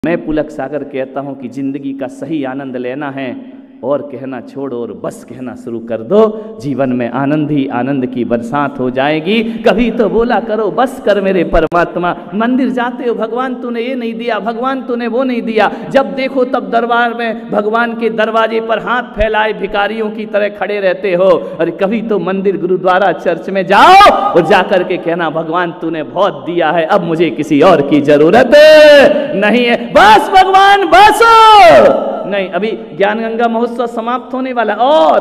मैं पुलक सागर कहता हूं कि जिंदगी का सही आनंद लेना है और कहना छोड़ो और बस कहना शुरू कर दो। जीवन में आनंद ही आनंद की बरसात हो जाएगी। कभी तो बोला करो बस कर मेरे परमात्मा। मंदिर जाते हो भगवान तूने ये नहीं दिया, भगवान तूने वो नहीं दिया। जब देखो तब दरबार में भगवान के दरवाजे पर हाथ फैलाए भिखारियों की तरह खड़े रहते हो। अरे कभी तो मंदिर गुरुद्वारा चर्च में जाओ और जाकर के कहना भगवान तूने बहुत दिया है, अब मुझे किसी और की जरूरत नहीं है, बस भगवान बस। नहीं, अभी ज्ञान गंगा महोत्सव समाप्त होने वाला।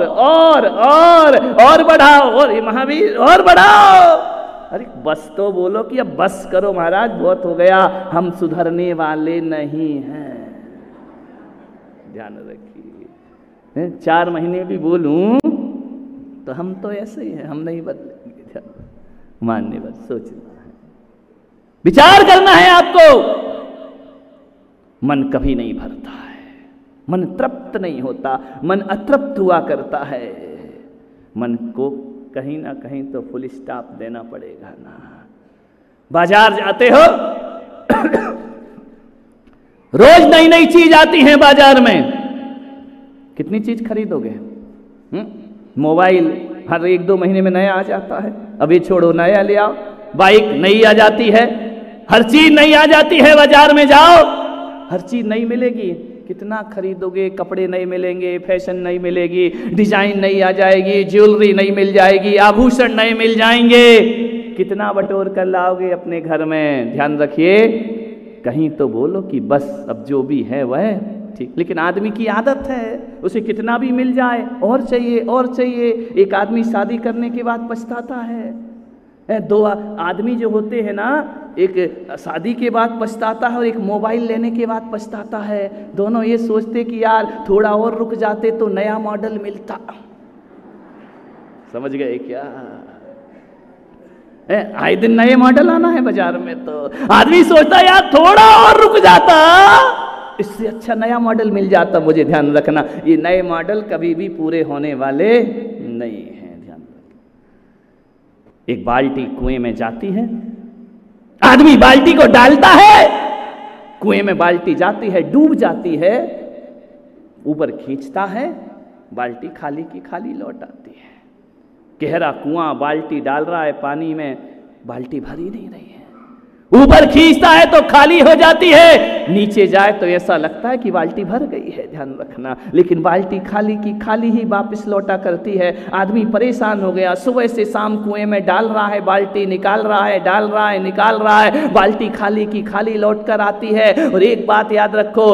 और बढ़ाओ, और महावीर और बढ़ाओ। अरे बस तो बोलो कि अब बस करो महाराज, बहुत हो गया, हम सुधरने वाले नहीं हैं। ध्यान रखिए, 4 महीने भी बोलूं तो हम तो ऐसे ही हैं, हम नहीं बदलेंगे। मानने बस सोचना है, विचार करना है आपको। मन कभी नहीं भरता है, मन तृप्त नहीं होता, मन अतृप्त हुआ करता है। मन को कहीं ना कहीं तो फुल स्टॉप देना पड़ेगा ना। बाजार जाते हो रोज नई नई चीज आती है बाजार में, कितनी चीज खरीदोगे? मोबाइल हर 1-2 महीने में नया आ जाता है, अभी छोड़ो नया ले आओ। बाइक नई आ जाती है, हर चीज नई आ जाती है। बाजार में जाओ हर चीज नई मिलेगी, कितना खरीदोगे? कपड़े नहीं मिलेंगे, फैशन नहीं मिलेगी, डिजाइन नहीं आ जाएगी, ज्वेलरी नहीं मिल जाएगी, आभूषण नहीं मिल जाएंगे, कितना बटोर कर लाओगे अपने घर में? ध्यान रखिए, कहीं तो बोलो कि बस अब जो भी है वह ठीक। लेकिन आदमी की आदत है, उसे कितना भी मिल जाए और चाहिए और चाहिए। एक आदमी शादी करने के बाद पछताता है। 2 आदमी जो होते हैं ना, एक शादी के बाद पछताता है और एक मोबाइल लेने के बाद पछताता है। दोनों ये सोचते कि यार थोड़ा और रुक जाते तो नया मॉडल मिलता। समझ गए क्या? आए दिन नए मॉडल आना है बाजार में, तो आदमी सोचता यार थोड़ा और रुक जाता, इससे अच्छा नया मॉडल मिल जाता मुझे। ध्यान रखना, ये नए मॉडल कभी भी पूरे होने वाले नहीं हैं। एक बाल्टी कुएं में जाती है, आदमी बाल्टी को डालता है, कुएं में बाल्टी जाती है, डूब जाती है, ऊपर खींचता है, बाल्टी खाली की खाली लौट आती है। गहरा कुआं, बाल्टी डाल रहा है पानी में, बाल्टी भरी नहीं रही है। ऊपर खींचता है तो खाली हो जाती है, नीचे जाए तो ऐसा लगता है कि बाल्टी भर गई है। ध्यान रखना, लेकिन बाल्टी खाली की खाली ही वापस लौटा करती है। आदमी परेशान हो गया, सुबह से शाम कुएं में डाल रहा है, बाल्टी निकाल रहा है, डाल रहा है, निकाल रहा है, बाल्टी खाली की खाली लौट कर आती है। और एक बात याद रखो,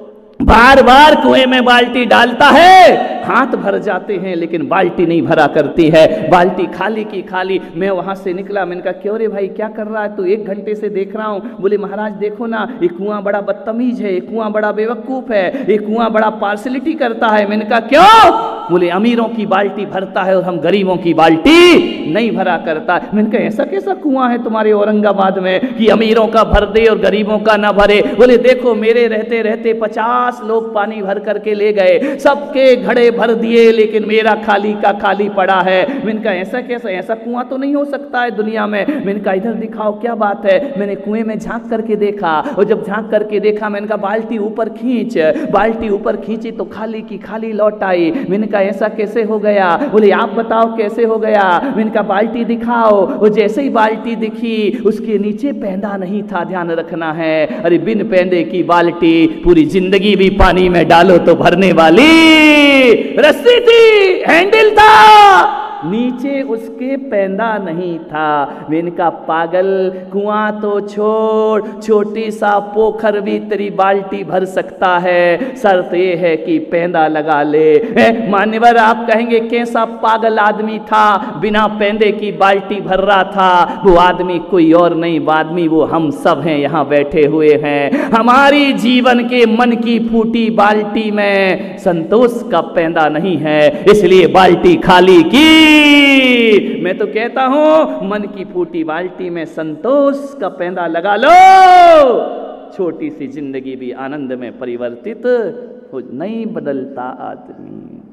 बार बार कुएं में बाल्टी डालता है, हाथ भर जाते हैं लेकिन बाल्टी नहीं भरा करती है, बाल्टी खाली की खाली। मैं वहां से निकला, मैंने कहा क्यों रे भाई क्या कर रहा है तू? 1 घंटे से देख रहा हूं। बोले महाराज देखो ना, ये कुआं बड़ा बदतमीज है, ये कुआं बड़ा बेवकूफ है, ये कुआं बड़ा पार्शलिटी करता है। मैंने कहा क्यों? बोले अमीरों की बाल्टी भरता है और हम गरीबों की बाल्टी नहीं भरा करता। मैंने कहा ऐसा कैसा कुआं है तुम्हारे औरंगाबाद में कि अमीरों का भर दे और गरीबों का ना भरे? बोले देखो मेरे रहते रहते 50 लोग पानी भर करके ले गए, सबके घड़े भर दिए, लेकिन मेरा खाली का खाली पड़ा है। मैंने कहा ऐसा कैसा? ऐसा कुआं तो नहीं हो सकता है दुनिया में। मैंने कहा इधर दिखाओ क्या बात है। मैंने कुएं में झांक करके देखा, और जब झांक करके देखा मैंने कहा बाल्टी ऊपर खींच, बाल्टी ऊपर खींची तो खाली की खाली लौट आई। मैंने कहा ऐसा कैसे हो गया? बोले आप बताओ कैसे हो गया? मैंने कहा बाल्टी दिखाओ। और जैसे ही बाल्टी दिखी उसके नीचे पैंदा नहीं था। ध्यान रखना है, अरे बिन पैंदे की बाल्टी पूरी जिंदगी भी पानी में डालो तो भरने वाली रस्सी थी, हैंडल था, नीचे उसके पैंदा नहीं था। मैंने कहा पागल, कुआं तो छोड़, छोटी सा पोखर भी तेरी बाल्टी भर सकता है, शर्त ये है कि पैंदा लगा ले। मान्यवर आप कहेंगे कैसा पागल आदमी था, बिना पैंदे की बाल्टी भर रहा था? वो आदमी कोई और नहीं, आदमी वो हम सब हैं, यहाँ बैठे हुए हैं। हमारी जीवन के मन की फूटी बाल्टी में संतोष का पैंदा नहीं है, इसलिए बाल्टी खाली की। मैं तो कहता हूं मन की फूटी बाल्टी में संतोष का पैंदा लगा लो, छोटी सी जिंदगी भी आनंद में परिवर्तित हो। नहीं बदलता आदमी।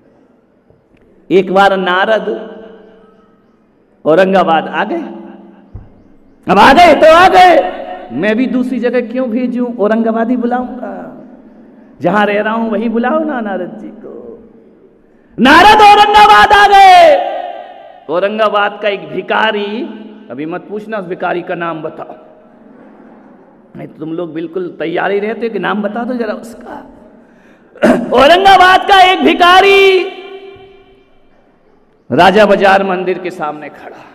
एक बार नारद औरंगाबाद आ गए, अब आ गए तो आ गए, मैं भी दूसरी जगह क्यों भेजूं, औरंगाबाद ही बुलाऊंगा, जहां रह रहा हूं वहीं बुलाओ ना नारद जी को। नारद औरंगाबाद आ गए। औरंगाबाद का एक भिखारी, अभी मत पूछना उस भिखारी का नाम बताओ, नहीं तो तुम लोग बिल्कुल तैयारी रहते कि नाम बता दो जरा उसका। औरंगाबाद का एक भिखारी राजा बाजार मंदिर के सामने खड़ा,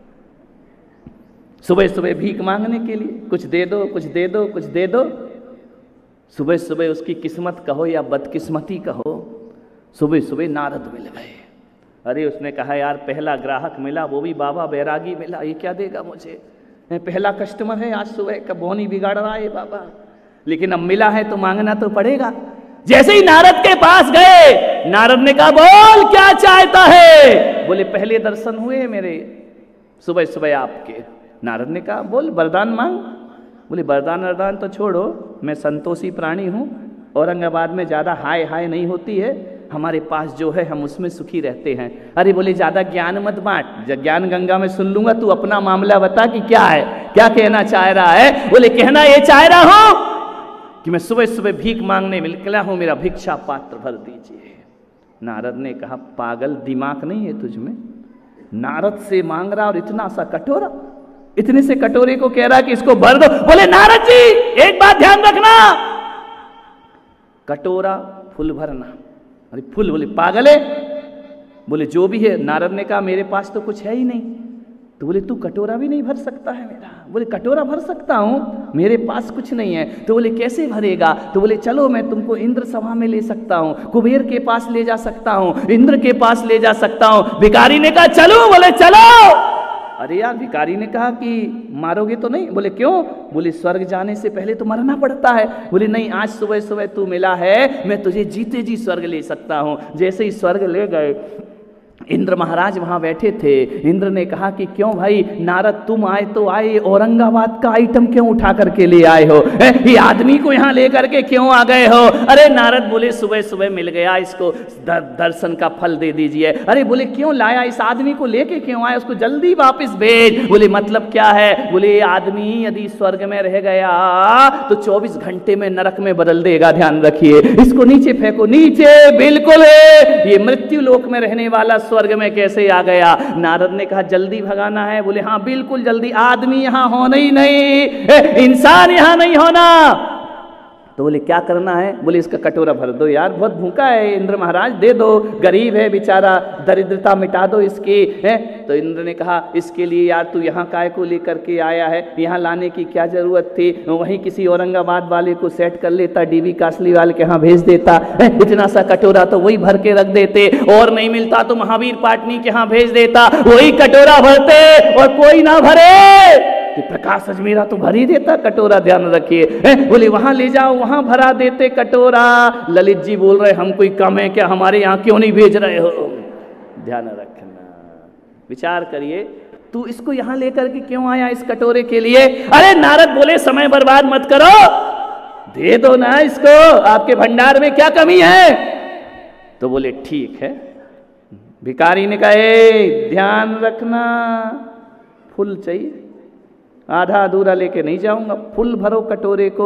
सुबह सुबह भीख मांगने के लिए, कुछ दे दो, कुछ दे दो, कुछ दे दो। सुबह सुबह उसकी किस्मत कहो या बदकिस्मती कहो, सुबह सुबह नारद मिल गए। अरे उसने कहा यार पहला ग्राहक मिला, वो भी बाबा बैरागी मिला, ये क्या देगा मुझे, पहला कस्टमर है आज सुबह का, बोनी बिगाड़ रहा है बाबा, लेकिन अब मिला है तो मांगना तो पड़ेगा। जैसे ही नारद के पास गए, नारद ने कहा बोल क्या चाहता है। बोले पहले दर्शन हुए मेरे सुबह सुबह आपके। नारद ने कहा बोल वरदान मांग। बोले वरदान वरदान तो छोड़ो, मैं संतोषी प्राणी हूँ, औरंगाबाद में ज़्यादा हाय हाय नहीं होती है, हमारे पास जो है हम उसमें सुखी रहते हैं। अरे बोले ज़्यादा ज्ञान मत बांट, ज्ञान गंगा में सुन लूंगा, तू अपना मामला बता कि क्या है, क्या कहना चाह रहा है। बोले कहना ये चाह रहा हूं कि मैं सुबह सुबह भीख मांगने निकला हूं, मेरा भिक्षा पात्र भर दीजिए। नारद ने कहा पागल, दिमाग नहीं है तुझ में, नारद से मांग रहा और इतना सा कटोरा, इतने से कटोरे को कह रहा कि इसको भर दो। बोले नारद जी एक बात ध्यान रखना, कटोरा फुल भरना। अरे फुल, बोले पागल है। बोले जो भी है। नारद ने कहा मेरे पास तो कुछ है ही नहीं। तो बोले तू कटोरा भी नहीं भर सकता है मेरा। बोले कटोरा भर सकता हूँ, मेरे पास कुछ नहीं है। तो बोले कैसे भरेगा। तो बोले चलो मैं तुमको इंद्र सभा में ले सकता हूँ, कुबेर के पास ले जा सकता हूँ, इंद्र के पास ले जा सकता हूँ। भिखारी ने कहा चलो। बोले चलो। अरे यार, भिखारी ने कहा कि मारोगे तो नहीं। बोले क्यों। बोले स्वर्ग जाने से पहले तो मरना पड़ता है। बोले नहीं, आज सुबह सुबह तू मिला है, मैं तुझे जीते जी स्वर्ग ले सकता हूँ। जैसे ही स्वर्ग ले गए, इंद्र महाराज वहां बैठे थे। इंद्र ने कहा कि क्यों भाई नारद, तुम आए तो आए, औरंगाबाद का आइटम क्यों उठा करके ले आए हो, ये आदमी को यहाँ लेकर के क्यों आ गए हो। अरे नारद बोले सुबह सुबह मिल गया, इसको दर्शन का फल दे दीजिए। अरे बोले क्यों लाया, इस आदमी को लेके क्यों आया, उसको जल्दी वापिस भेज। बोले मतलब क्या है। बोले ये आदमी यदि स्वर्ग में रह गया तो 24 घंटे में नरक में बदल देगा, ध्यान रखिए, इसको नीचे फेंको। नीचे बिल्कुल है, ये मृत्यु लोक में रहने वाला स्वर्ग में कैसे आ गया। नारद ने कहा जल्दी भगाना है। बोले हाँ बिल्कुल जल्दी, आदमी यहां होना ही नहीं, इंसान यहां नहीं होना। तो बोले क्या करना है। बोले इसका कटोरा भर दो यार, बहुत भूखा है इंद्र महाराज, दे दो, गरीब है बेचारा, दरिद्रता मिटा दो इसकी है। तो इंद्र ने कहा इसके लिए यार तू यहाँ काय को लेकर के आया है, यहाँ लाने की क्या जरूरत थी, वहीं किसी औरंगाबाद वाले को सेट कर लेता, डीबी कासली वाले के यहाँ भेज देता, इतना सा कटोरा तो वही भर के रख देते, और नहीं मिलता तो महावीर पाटनी के यहाँ भेज देता, वही कटोरा भरते और कोई ना भरे। कि प्रकाश अजमेरा तो भर ही देता कटोरा, ध्यान रखिए। बोले वहां ले जाओ, वहां भरा देते कटोरा। ललित जी बोल रहे हम कोई कम है क्या, हमारे यहाँ क्यों नहीं भेज रहे हो। ध्यान रखना, विचार करिए, तू इसको यहाँ लेकर के क्यों आया इस कटोरे के लिए। अरे नारद बोले समय बर्बाद मत करो, दे दो ना इसको, आपके भंडार में क्या कमी है। तो बोले ठीक है। भिखारी ने कहा ध्यान रखना, फुल चाहिए, आधा अधूरा लेके नहीं जाऊंगा, फुल भरो कटोरे को।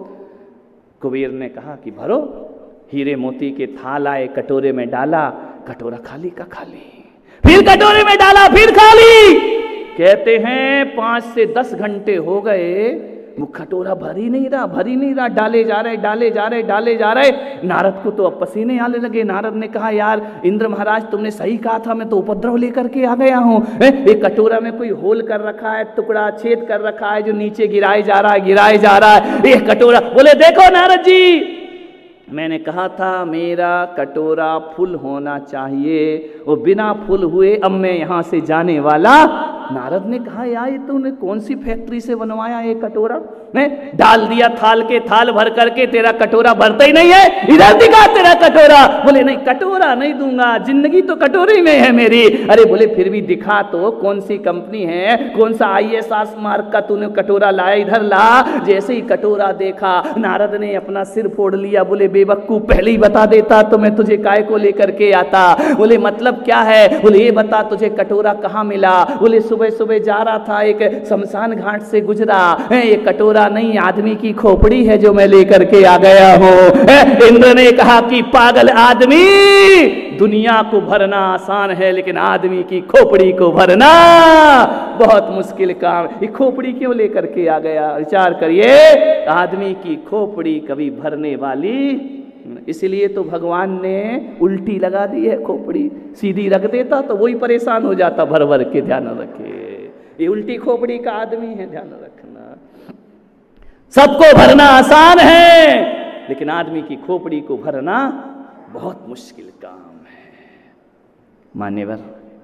कुबेर ने कहा कि भरो। हीरे मोती के थाल आए, कटोरे में डाला, कटोरा खाली का खाली, फिर कटोरे में डाला, फिर खाली। कहते हैं 5 से 10 घंटे हो गए, वो कटोरा भर ही नहीं रहा, भर ही नहीं रहा, डाले जा रहे, डाले जा रहे, डाले जा रहे। नारद को तो अब पसीने आने लगे। नारद ने कहा यार इंद्र महाराज तुमने सही कहा था, मैं तो उपद्रव लेकर के आ गया हूँ। एक कटोरा में कोई होल कर रखा है, टुकड़ा छेद कर रखा है, जो नीचे गिराए जा रहा है, गिराए जा रहा है एक कटोरा। बोले देखो नारद जी, मैंने कहा था मेरा कटोरा फुल होना चाहिए, वो बिना फुल हुए अब मैं यहां से जाने वाला। नारद ने कहा यार ये तूने कौन सी फैक्ट्री से बनवाया ये कटोरा, मैं डाल दिया थाल के थाल भर करके, तेरा कटोरा भरता ही नहीं है, इधर दिखा तेरा कटोरा। बोले नहीं कटोरा नहीं दूंगा, जिंदगी तो कटोरे में है मेरी। अरे बोले फिर भी दिखा तो, कौन सी कंपनी है, कौन सा ISS मार्क का तूने कटोरा लाया, इधर ला। जैसे ही कटोरा देखा, नारद ने अपना सिर फोड़ लिया। बोले बेवकूफ, पहले ही बता देता तो मैं तुझे काय को लेकर के आता। बोले मतलब क्या है। बोले ये बता तुझे कटोरा कहाँ मिला। बोले सुबह सुबह जा रहा था, एक शमशान घाट से गुजरा, ये कटोरा नहीं आदमी की खोपड़ी है जो मैं लेकर के आ गया हूं। इंद्र ने कहा कि पागल आदमी, दुनिया को भरना आसान है लेकिन आदमी की खोपड़ी को भरना बहुत मुश्किल काम। ये खोपड़ी क्यों लेकर के आ गया? विचार करिए, आदमी की खोपड़ी कभी भरने वाली, इसलिए तो भगवान ने उल्टी लगा दी है खोपड़ी। सीधी रख देता तो वही परेशान हो जाता भर भर के। ध्यान रखिए, ये उल्टी खोपड़ी का आदमी है, ध्यान रखना। सबको भरना आसान है लेकिन आदमी की खोपड़ी को भरना बहुत मुश्किल काम है। मान्यवर,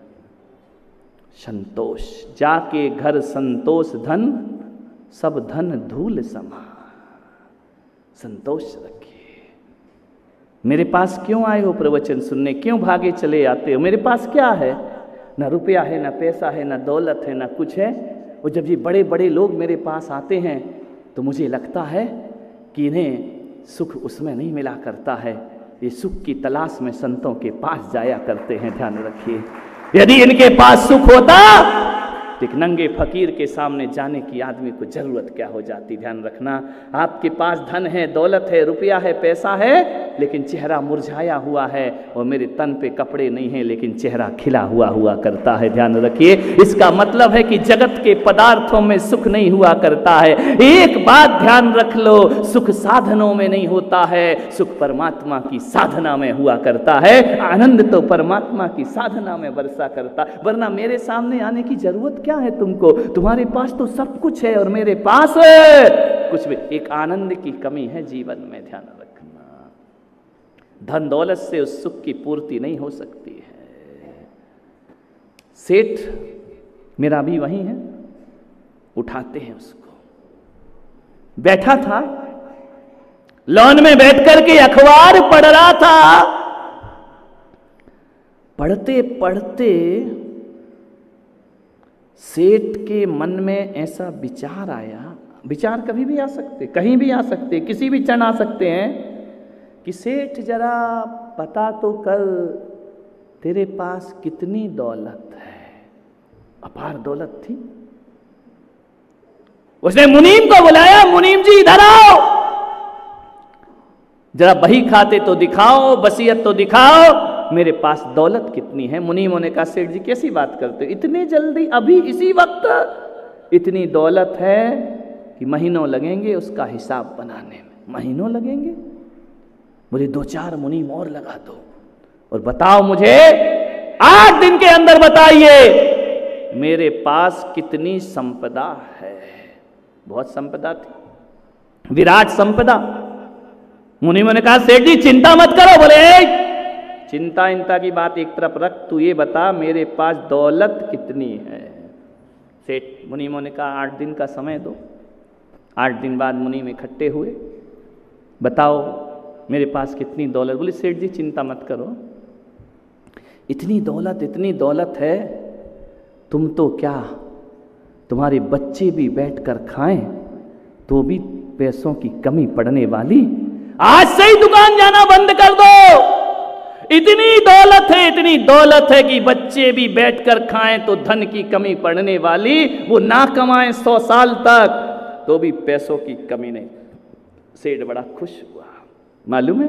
संतोष जाके घर संतोष धन, सब धन धूल समा। संतोष रखिए। मेरे पास क्यों आए हो प्रवचन सुनने? क्यों भागे चले आते हो? मेरे पास क्या है? ना रुपया है, ना पैसा है, ना दौलत है, ना कुछ है। और जब ये बड़े बड़े लोग मेरे पास आते हैं तो मुझे लगता है कि इन्हें सुख उसमें नहीं मिला करता है, ये सुख की तलाश में संतों के पास जाया करते हैं। ध्यान रखिए, यदि इनके पास सुख होता तो एक नंगे फकीर के सामने जाने की आदमी को जरूरत क्या हो जाती। ध्यान रखना, आपके पास धन है, दौलत है, रुपया है, पैसा है, लेकिन चेहरा मुरझाया हुआ है। और मेरे तन पे कपड़े नहीं है लेकिन चेहरा खिला हुआ करता है। ध्यान रखिए, इसका मतलब है कि जगत के पदार्थों में सुख नहीं हुआ करता है। एक बात ध्यान रख लो, सुख साधनों में नहीं होता है, सुख परमात्मा की साधना में हुआ करता है। आनंद तो परमात्मा की साधना में बरसा करता, वरना मेरे सामने आने की जरूरत क्या है तुमको? तुम्हारे पास तो सब कुछ है और मेरे पास कुछ भी। एक आनंद की कमी है जीवन में, ध्यान रखना। धन दौलत से उस सुख की पूर्ति नहीं हो सकती है। सेठ मेरा भी वही है, उठाते हैं उसको। बैठा था लॉन में बैठ करके अखबार पढ़ रहा था। पढ़ते पढ़ते सेठ के मन में ऐसा विचार आया, विचार कभी भी आ सकते, कहीं भी आ सकते, किसी भी क्षण आ सकते हैं, कि सेठ जरा पता तो कर तेरे पास कितनी दौलत है। अपार दौलत थी। उसने मुनीम को बुलाया, मुनीम जी इधर आओ, जरा बही खाते तो दिखाओ, वसीयत तो दिखाओ, मेरे पास दौलत कितनी है। मुनीमों ने कहा, सेठ जी कैसी बात करते हो, इतने जल्दी, अभी इसी वक्त? इतनी दौलत है कि महीनों लगेंगे उसका हिसाब बनाने में। महीनों लगेंगे? मुझे 2-4 मुनीम और लगा दो और बताओ मुझे 8 दिन के अंदर बताइए मेरे पास कितनी संपदा है। बहुत संपदा थी, विराट संपदा। मुनीमों ने कहा, सेठ जी चिंता मत करो। बोले, चिंता इंता की बात एक तरफ रख, तू ये बता मेरे पास दौलत कितनी है। सेठ मुनीमों ने कहा, 8 दिन का समय दो। 8 दिन बाद मुनीम इकट्ठे हुए, बताओ मेरे पास कितनी दौलत। बोले, सेठ जी चिंता मत करो, इतनी दौलत है, तुम तो क्या, तुम्हारे बच्चे भी बैठकर खाएं तो भी पैसों की कमी पड़ने वाली। आज से ही दुकान जाना बंद कर दो। इतनी दौलत है कि बच्चे भी बैठकर खाएं तो धन की कमी पड़ने वाली, वो ना कमाएं 100 साल तक तो भी पैसों की कमी नहीं। सेठ बड़ा खुश हुआ। मालूम है,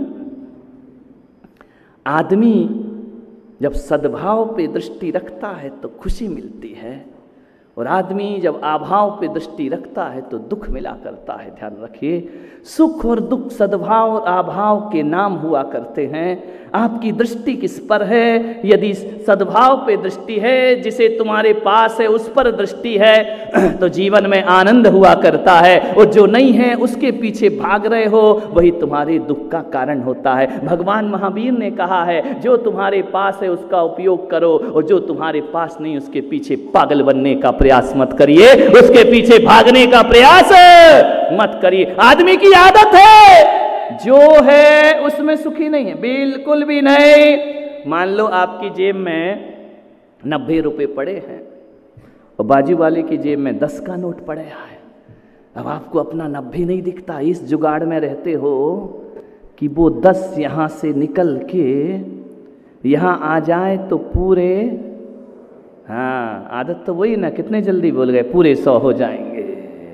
आदमी जब सद्भाव पे दृष्टि रखता है तो खुशी मिलती है, और आदमी जब अभाव पे दृष्टि रखता है तो दुख मिला करता है। ध्यान रखिए, सुख और दुख सद्भाव और अभाव के नाम हुआ करते हैं। आपकी दृष्टि किस पर है? यदि सद्भाव पे दृष्टि है, जिसे तुम्हारे पास है उस पर दृष्टि है, तो जीवन में आनंद हुआ करता है। और जो नहीं है उसके पीछे भाग रहे हो, वही तुम्हारे दुख का कारण होता है। भगवान महावीर ने कहा है, जो तुम्हारे पास है उसका उपयोग करो, और जो तुम्हारे पास नहीं उसके पीछे पागल बनने का प्रयास मत करिए, उसके पीछे भागने का प्रयास मत करिए। आदमी की आदत है, जो है उसमें सुखी नहीं है, बिल्कुल भी नहीं। मान लो आपकी जेब में 90 रुपए पड़े हैं और बाजू वाले की जेब में 10 का नोट पड़े है। अब आपको अपना 90 नहीं दिखता, इस जुगाड़ में रहते हो कि वो 10 यहां से निकल के यहां आ जाए तो पूरे हाँ, आदत तो वही ना, कितने जल्दी बोल गए, पूरे 100 हो जाएंगे।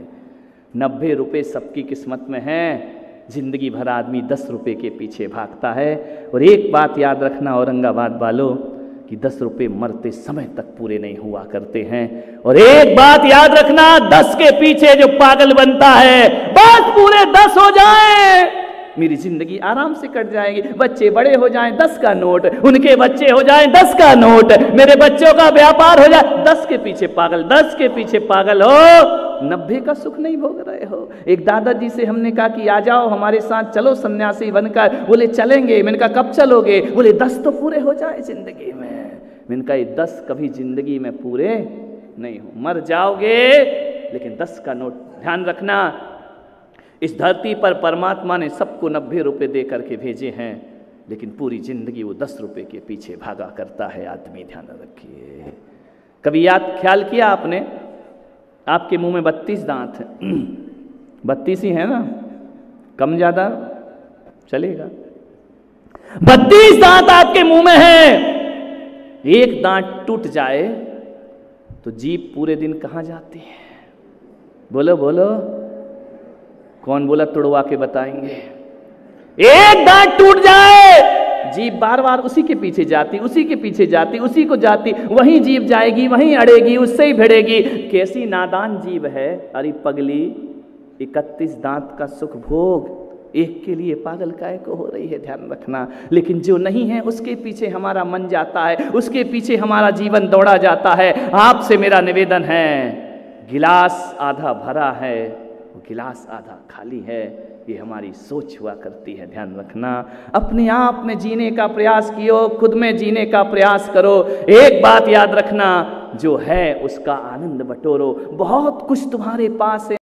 90 रुपये सबकी किस्मत में है, जिंदगी भर आदमी 10 रुपये के पीछे भागता है। और एक बात याद रखना औरंगाबाद वालों, कि 10 रुपये मरते समय तक पूरे नहीं हुआ करते हैं। और एक बात याद रखना, 10 के पीछे जो पागल बनता है, बस पूरे 10 हो जाए, मेरी जिंदगी आराम से कट जाएगी। बच्चे बड़े हो जाएं, 10 का नोट, उनके बच्चे हो जाएं, 10 का नोट, मेरे बच्चों का व्यापार हो जाए, 10 के पीछे पागल, 10 के पीछे पागल हो, 90 का सुख नहीं भोग रहे हो। एक दादाजी से हमने कहा कि आ जाओ हमारे साथ, चलो सन्यासी बनकर। बोले चलेंगे। मैंने कहा कब चलोगे? बोले 10 तो पूरे हो जाए जिंदगी में। मैंने कहा ये 10 कभी जिंदगी में पूरे नहीं हो, मर जाओगे लेकिन 10 का नोट। ध्यान रखना, इस धरती पर परमात्मा ने सबको 90 रुपये दे करके भेजे हैं, लेकिन पूरी जिंदगी वो 10 रुपये के पीछे भागा करता है आदमी। ध्यान रखिए। कभी याद ख्याल किया आपने, आपके मुंह में 32 दांत हैं, 32 ही है ना, कम ज्यादा चलेगा। 32 दांत आपके मुंह में है, एक दांत टूट जाए तो जीभ पूरे दिन कहां जाती है? बोलो बोलो, कौन बोला? तुड़वा के बताएंगे। एक दांत टूट जाए, जीभ बार बार उसी के पीछे जाती, उसी के पीछे जाती, उसी को जाती, वहीं जीभ जाएगी, वहीं अड़ेगी, उससे ही भिड़ेगी। कैसी नादान जीभ है। अरे पगली, 31 दांत का सुख भोग, एक के लिए पागल काय को हो रही है। ध्यान रखना। लेकिन जो नहीं है उसके पीछे हमारा मन जाता है, उसके पीछे हमारा जीवन दौड़ा जाता है। आपसे मेरा निवेदन है, गिलास आधा भरा है, गिलास आधा खाली है, ये हमारी सोच हुआ करती है। ध्यान रखना। अपने आप में जीने का प्रयास कियो, खुद में जीने का प्रयास करो। एक बात याद रखना, जो है उसका आनंद बटोरो। बहुत कुछ तुम्हारे पास है,